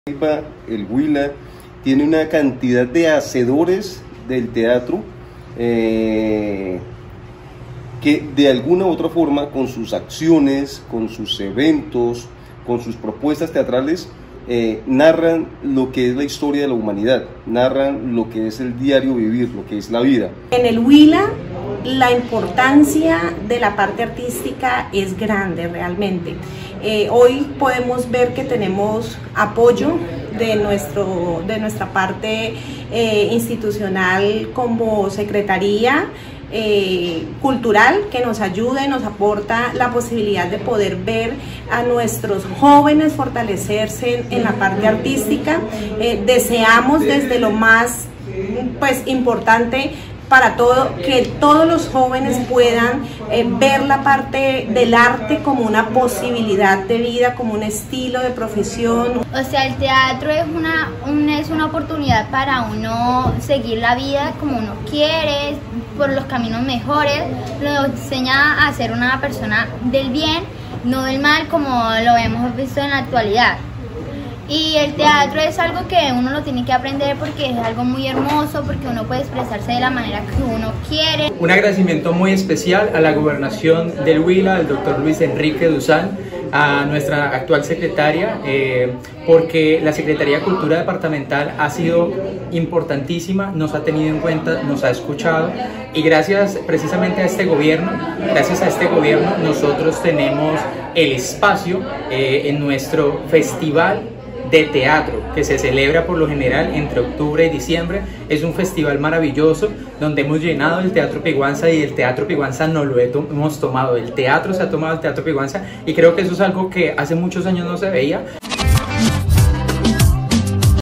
El Huila tiene una cantidad de hacedores del teatro que de alguna u otra forma, con sus acciones, con sus eventos, con sus propuestas teatrales, narran lo que es la historia de la humanidad, narran lo que es el diario vivir, lo que es la vida. En el Huila la importancia de la parte artística es grande realmente. Hoy podemos ver que tenemos apoyo de nuestra parte institucional como Secretaría Cultural, que nos ayuda y nos aporta la posibilidad de poder ver a nuestros jóvenes fortalecerse en la parte artística. Deseamos desde lo más importante para que todos los jóvenes puedan ver la parte del arte como una posibilidad de vida, como un estilo de profesión. O sea, el teatro es una oportunidad para uno seguir la vida como uno quiere, por los caminos mejores. Lo enseña a ser una persona del bien, no del mal, como lo hemos visto en la actualidad. Y el teatro es algo que uno lo tiene que aprender porque es algo muy hermoso, porque uno puede expresarse de la manera que uno quiere. Un agradecimiento muy especial a la Gobernación del Huila, al doctor Luis Enrique Duzán, a nuestra actual secretaria, porque la Secretaría de Cultura Departamental ha sido importantísima, nos ha tenido en cuenta, nos ha escuchado, y gracias precisamente a este gobierno, nosotros tenemos el espacio en nuestro festival de teatro que se celebra por lo general entre octubre y diciembre. Es un festival maravilloso donde hemos llenado el Teatro Piguanza, y el Teatro Piguanza no lo hemos tomado, el teatro se ha tomado el Teatro Piguanza, y creo que eso es algo que hace muchos años no se veía.